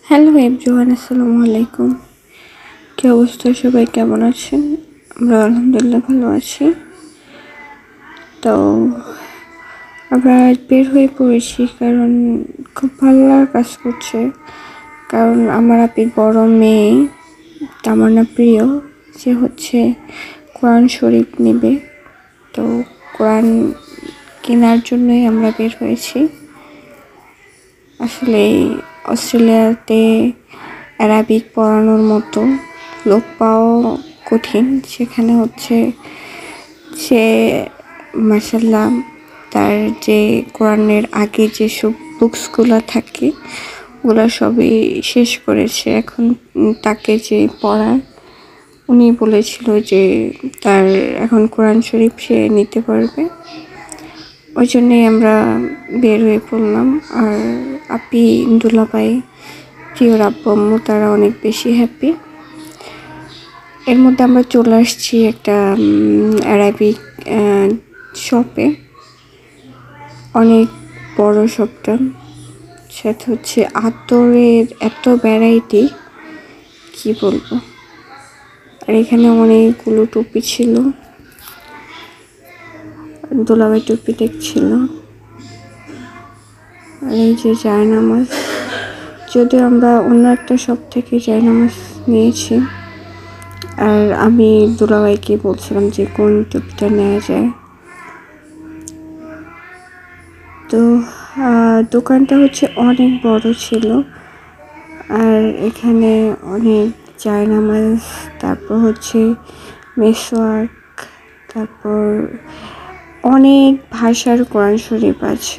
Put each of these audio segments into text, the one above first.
Hello everyone, আসসালামু আলাইকুম। কি অবস্থা, সবাই কেমন আছেন? আমরা আলহামদুলিল্লাহ ভালো আছি। তো আমরা বের হয়ে পড়েছি কারণ খুব ভালো লাগা কাজ করছে। কারণ আমার আপির বড় মেয়ে তামান্না প্রিয়, সে হচ্ছে কোরআন শরীফ নেবে। তো কোরআন কেনার জন্যই আমরা বের হয়েছি। আসলে অস্ট্রেলিয়াতে অ্যারাবিক পড়ানোর মতো লোক পাওয়া কঠিন। সেখানে হচ্ছে সে মাশাআল্লাহ তার যে কোরআনের আগে যেসব বুকসগুলো থাকে ওগুলো সবই শেষ করেছে। এখন তাকে যে পড়ায় উনি বলেছিল যে তার এখন কোরআন শরীফ সে নিতে পারবে। ওই জন্যই আমরা বের হয়ে পড়লাম। আর আপি, দুলাভাই, প্রিয় আব্বু আম্মু তারা অনেক বেশি হ্যাপি। এর মধ্যে আমরা চলে আসছি একটা অ্যারাবিক শপে। অনেক বড় শপটা, সেটা হচ্ছে আতরের এত ভ্যারাইটি কি বলবো। আর এখানে অনেকগুলো টুপি ছিল, দুলাভাই টুপি দেখছিল। আর এই যে জায়নামাজ, যদিও আমরা অন্য একটা শপ থেকে জায়নামাজ নিয়েছি। আর আমি দুলাভাইকে বলছিলাম যে কোন টুপিটা নেওয়া যায়। তো দোকানটা হচ্ছে অনেক বড় ছিল। আর এখানে অনেক জায়নামাজ, তারপর হচ্ছে মেসওয়াক, তারপর অনেক ভাষার কোরআন শরীফ আছে।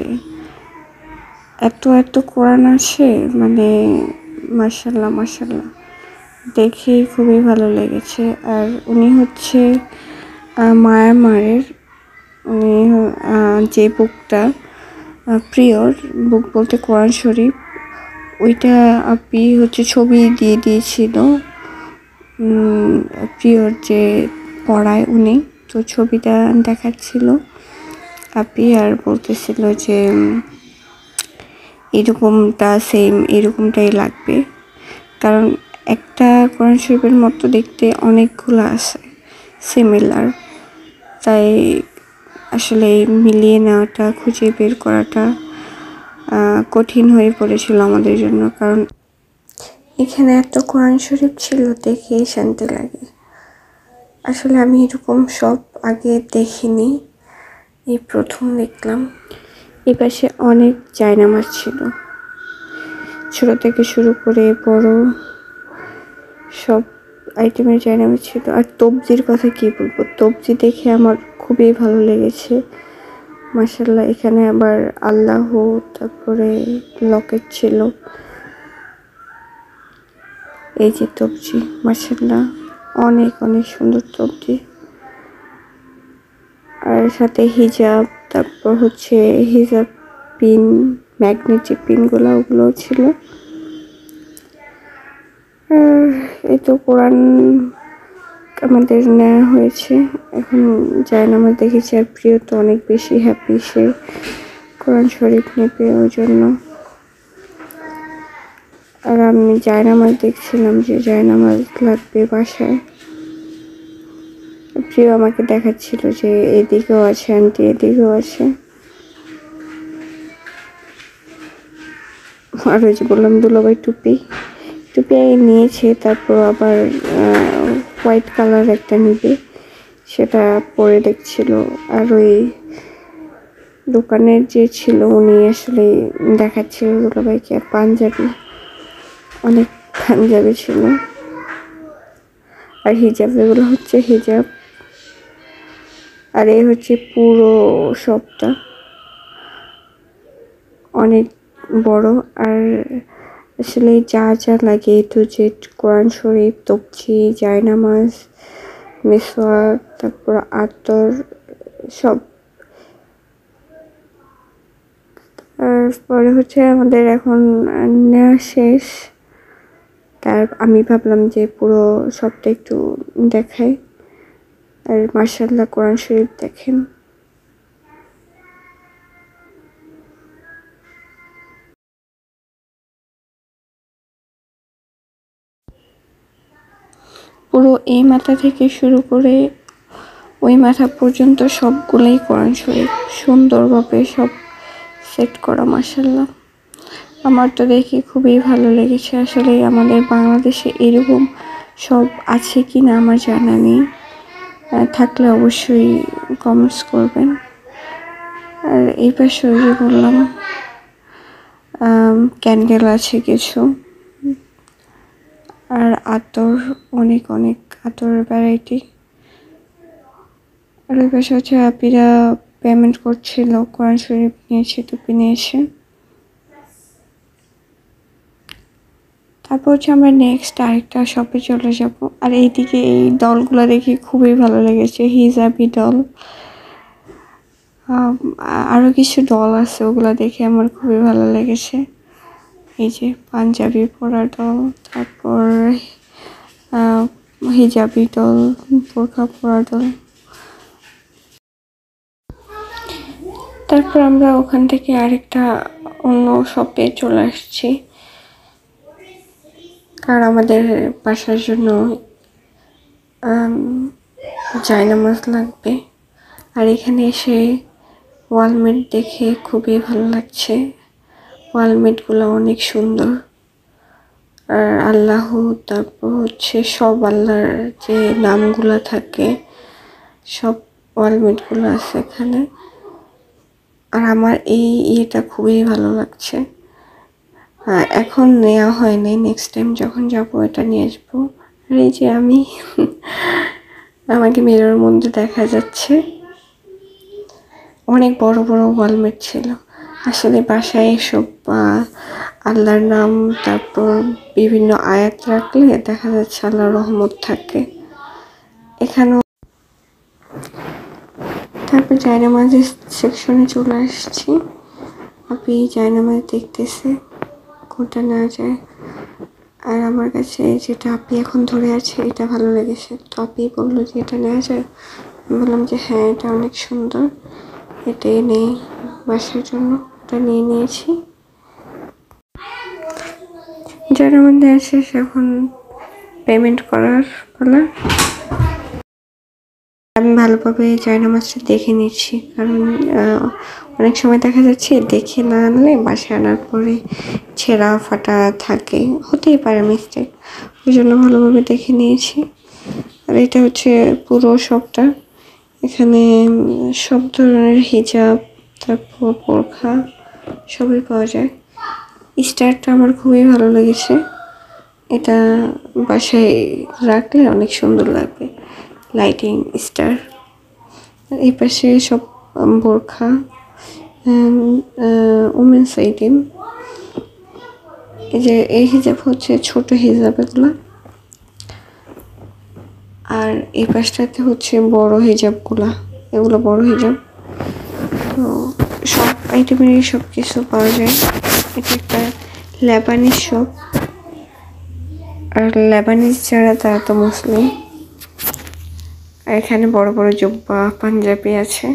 এত কোরআন আছে, মানে মাশাআল্লাহ মাশাআল্লাহ, দেখে খুবই ভালো লেগেছে। আর উনি হচ্ছে মায়ানমারের। উনি যে বুকটা প্রিয়র বুক বলতে কোরআন শরীফ, ওইটা আপনি হচ্ছে ছবি দিয়ে দিয়েছিল প্রিয়র যে পড়ায় উনি। তো ছবিটা দেখাচ্ছিল আপি, আর বলতেছিল যে এরকমটা সেম এরকমটাই লাগবে। কারণ একটা কোরআন শরীফের মতো দেখতে অনেকগুলো আছে সিমিলার, তাই আসলে মিলিয়ে নেওয়াটা, খুঁজে বের করাটা কঠিন হয়ে পড়েছিল আমাদের জন্য। কারণ এখানে এত কোরআন শরীফ ছিল, দেখে শান্তি লাগে। আসলে আমি এরকম সব আগে দেখিনি, এই প্রথম দেখলাম। এই পাশে অনেক জায়নামাজ ছিল, ছোট থেকে শুরু করে বড় সব আইটেমের জায়নামাজ ছিল। আর তবজির কথা কি বলবো, তবজি দেখে আমার খুবই ভালো লেগেছে মাশাআল্লাহ। এখানে আবার আল্লাহ, তারপরে লকেট ছিল। এই যে তবজি, মাশাআল্লাহ অনেক সুন্দর তবজি। আর সাথে হিজাব, তারপর হচ্ছে হিজাব পিন, ম্যাগনেটিক পিনগুলো ওগুলোও ছিল। আর এই তো কোরআন আমাদের নেওয়া হয়েছে। এখন জায়নামাজ দেখেছি। আর প্রিয় তো অনেক বেশি হ্যাপি, সে কোরআন শরীফ নেবে ওই জন্য। আর আমি জায়নামাজ দেখছিলাম যে জায়নামাজ লাগবে বাসায়। প্রিয় আমাকে দেখাচ্ছিল যে এদিকেও আছে আন্টি, এদিকেও আছে। আর ওই যে বললাম দুলাভাই টুপি নিয়েছে, তারপর আবার হোয়াইট কালার একটা নিবে, সেটা পরে দেখছিল। আর ওই দোকানের যে ছিল উনি আসলে দেখাচ্ছিল দুলাভাইকে। আর পাঞ্জাবি, অনেক পাঞ্জাবি ছিল। আর হিজাব, এগুলো হচ্ছে হিজাব। আর এই হচ্ছে পুরো শপটা, অনেক বড়। আর আসলে যা লাগে টু জেড, কোরআন শরীফ, তবজি, জায়নামাজ, মিসওয়াক, তারপর আতর, সব। তারপরে হচ্ছে আমাদের এখন নেওয়া শেষ। তার আমি ভাবলাম যে পুরো সবটা একটু দেখাই। আর মাশাআল্লাহ কোরআন শরীফ দেখেন। পুরো এই মাথা থেকে শুরু করে ওই মাথা পর্যন্ত সবগুলোই কোরআন শরীফ, সুন্দরভাবে সব সেট করা। মাশাআল্লাহ, আমার তো দেখে খুবই ভালো লেগেছে। আসলে আমাদের বাংলাদেশে এরকম সব আছে কি না আমার জানা নেই, থাকলে অবশ্যই কমেন্টস করবেন। আর এই পাশে ওই যে বললাম ক্যান্ডেল আছে কিছু, আর আতর, অনেক অনেক আতরের ভ্যারাইটি। আর ওই পাশে হচ্ছে আপিরা পেমেন্ট করছিল, কোরআন শরীফ নিয়েছে, টুপি নিয়েছে। তারপর হচ্ছে আমরা নেক্সট আরেকটা শপে চলে যাব। আর এইদিকে এই ডলগুলো দেখে খুবই ভালো লেগেছে, হিজাবি ডল। আরও কিছু ডল আছে, ওগুলো দেখে আমার খুবই ভালো লেগেছে। এই যে পাঞ্জাবি পরা ডল, তারপর হিজাবি ডল, বোরকা পরা ডল। তারপর আমরা ওখান থেকে আরেকটা অন্য শপে চলে আসছি, কারণ আমাদের বাসার জন্য জায়নামাজ লাগবে। আর এখানে এসে ওয়ালমেট দেখে খুবই ভালো লাগছে, ওয়ালমেটগুলো অনেক সুন্দর। আর আল্লাহ, তারপর হচ্ছে সব আল্লাহর যে নামগুলো থাকে সব ওয়ালমেটগুলো আছে এখানে। আর আমার এই ইয়েটা খুবই ভালো লাগছে। এখন নেওয়া হয়নি, নেক্সট টাইম যখন যাবো এটা নিয়ে আসবো। আর এই যে আমি আমাকে মিররের মধ্যে দেখা যাচ্ছে, অনেক বড় বড় ওয়ালমেট ছিল। আসলে বাসায় এসব আল্লাহর নাম, তারপর বিভিন্ন আয়াত রাখলে দেখা যাচ্ছে আল্লাহর রহমত থাকে এখানেও। তারপর জায়নামাজের সেকশনে চলে আসছি। আপনি জায়নামাজ দেখতেছে কোনটা নেওয়া যায়। আর আমার কাছে যেটা আপনি এখন ধরে আছে এটা ভালো লেগেছে, তো আপনি বললো যে এটা নেওয়া যায়। আমি বললাম যে হ্যাঁ, এটা অনেক সুন্দর, এটাই নেই বাসার জন্য। এটা নিয়ে নিয়েছি। যারা মধ্যে আছে এখন পেমেন্ট করার পালা। আমি ভালোভাবে জায়নামাজটা দেখে নিচ্ছি, কারণ অনেক সময় দেখা যাচ্ছে দেখে না আনলে বাসায় আনার পরে ছেঁড়া ফাটা থাকে, হতেই পারে মিস্টেক, ওই জন্য ভালোভাবে দেখে নিয়েছি। আর এটা হচ্ছে পুরো শপটা, এখানে সব ধরনের হিজাব, তারপর বোরখা সবই পাওয়া যায়। স্টারটা আমার খুবই ভালো লেগেছে, এটা বাসায় রাখলে অনেক সুন্দর লাগবে, লাইটিং স্টার। এই পাশে সব বোরখা, উমেন্স আইটেম। এই যে এই হিজাব হচ্ছে ছোট হিজাব এগুলো, আর এই পাশটাতে হচ্ছে বড় হিজাবগুলা, এগুলো বড় হিজাব। তো সব আইটেমেরই সব কিছু পাওয়া যায়। এটা একটা লেবানিজ শপ, আর লেবানিজ যারা তারা তো মুসলিম। আর এখানে বড় বড় জুব্বা, পাঞ্জাবি আছে।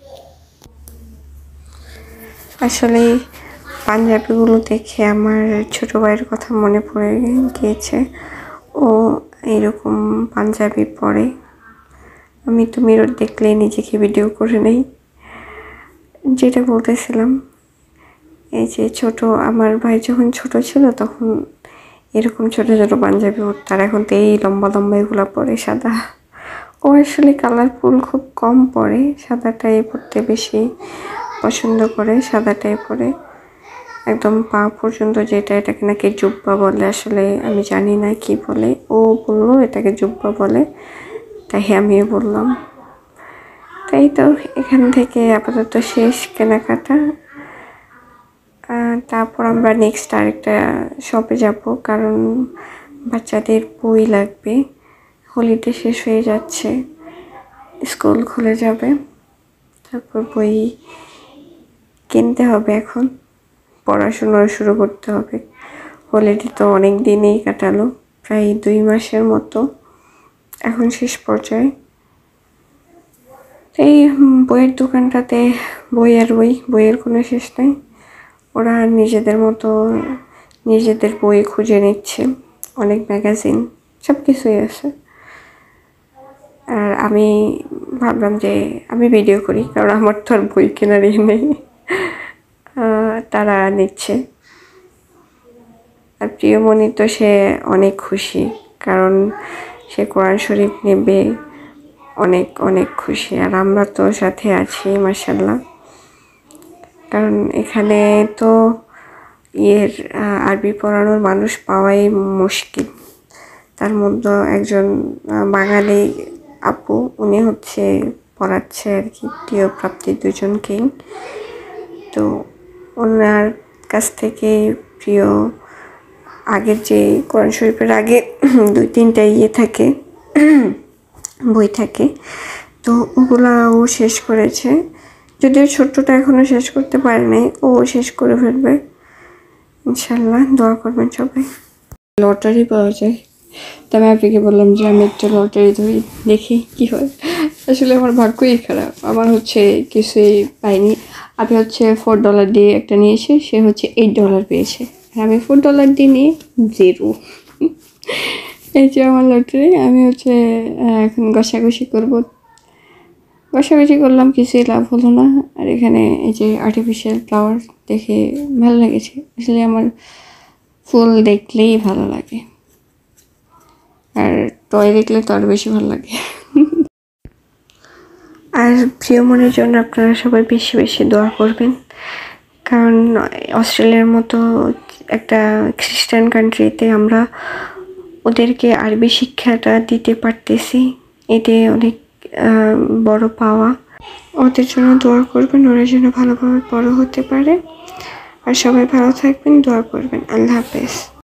আসলে পাঞ্জাবিগুলো দেখে আমার ছোট ভাইয়ের কথা মনে পড়ে গিয়েছে, ও এরকম পাঞ্জাবি পরে। আমি তো মিরর দেখলেই নিজেকে ভিডিও করে নেই। যেটা বলতেছিলাম, এই যে ছোট আমার ভাই যখন ছোট ছিল তখন এরকম ছোট ছোট পাঞ্জাবি পরতো, আর এখন তো এই লম্বা লম্বা এগুলো পরে সাদা। ও আসলে কালারফুল খুব কম পরে, সাদাটাই পরতে বেশি পছন্দ করে, সাদাটাই পরে একদম পা পর্যন্ত, যেটা এটাকে নাকি জুব্বা বলে, আসলে আমি জানি না কি বলে, ও বললো এটাকে জুব্বা বলে, তাই আমিও বললাম। তাই তো এখান থেকে আপাতত শেষ কেনাকাটা। তারপর আমরা নেক্সট আরেকটা শপে যাব, কারণ বাচ্চাদের বই লাগবে, হলিডে শেষ হয়ে যাচ্ছে, স্কুল খুলে যাবে, তারপর বই কিনতে হবে, এখন পড়াশোনা শুরু করতে হবে। হলিডে তো অনেক দিনেই কাটালো, প্রায় 2 মাসের মতো, এখন শেষ পর্যায়ে। এই বইয়ের দোকানটাতে বই আর বইয়ের কোনো শেষ নেই। ওরা নিজেদের মতো নিজেদের বই খুঁজে নিচ্ছে, অনেক ম্যাগাজিন সব কিছুই আছে। আর আমি ভাবলাম যে আমি ভিডিও করি, কারণ আমার তো আর বই কেনার নেই। তারা নিচ্ছে। আর প্রিয়মণি তো সে অনেক খুশি, কারণ সে কোরআন শরীফ নেবে, অনেক অনেক খুশি। আর আমরা তো সাথে আছি মাশাআল্লাহ, কারণ এখানে তো আরবি পড়ানোর মানুষ পাওয়াই মুশকিল। তার মধ্যে একজন বাঙালি আপু, উনি হচ্ছে পড়াচ্ছে আর কি, প্রিয়প্রাপ্তি দুজনকেই। তো ওনার কাছ থেকে প্রিয় আগের যে কোরআন শরীফের আগে 2-3টা থাকে, বই থাকে, তো ওগুলা ও শেষ করেছে। যদিও ছোট্টটা এখনো শেষ করতে পারে নাই, ও শেষ করে ফেলবে ইনশাল্লাহ। দোয়া করবেন সবাই। লটারি পাওয়া যায়, তো আমি আপনাকে বললাম যে আমি একটা লটারি ধরি, দেখি কি হয়। আসলে আমার ভাগ্যই খারাপ, আমার হচ্ছে কিছুই পাইনি। আমি হচ্ছে $4 দিয়ে একটা নিয়েছি, সে হচ্ছে $8 পেয়েছে, আর আমি $4 দিয়ে নিয়ে 0। এই যে আমার লটারি। আমি হচ্ছে এখন ঘষাঘষি করবো, ঘষাঘষি করলাম, কিছুই লাভ হলো না। আর এখানে এই যে আর্টিফিশিয়াল ফ্লাওয়ার দেখে ভালো লেগেছে। আসলে আমার ফুল দেখলেই ভালো লাগে, আর টয় দেখলে তো আরো বেশি ভালো লাগে। আর প্রিয়মণির জন্য আপনারা সবাই বেশি বেশি দোয়া করবেন, কারণ অস্ট্রেলিয়ার মতো একটা খ্রিস্টান কান্ট্রিতে আমরা ওদেরকে আরবি শিক্ষাটা দিতে পারতেছি, এতে অনেক বড় পাওয়া। ওদের জন্য দোয়া করবেন, ওরা যেন ভালোভাবে বড় হতে পারে। আর সবাই ভালো থাকবেন, দোয়া করবেন। আল্লাহ হাফেজ।